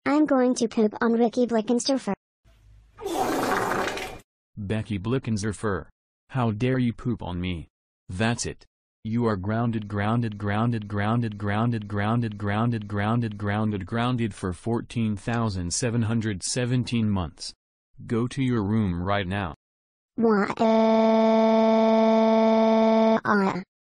I'm going to poop on Ricky Blickensderfer. Becky Blickensderfer. How dare you poop on me? That's it. You are grounded for 14,717 months. Go to your room right now. Why?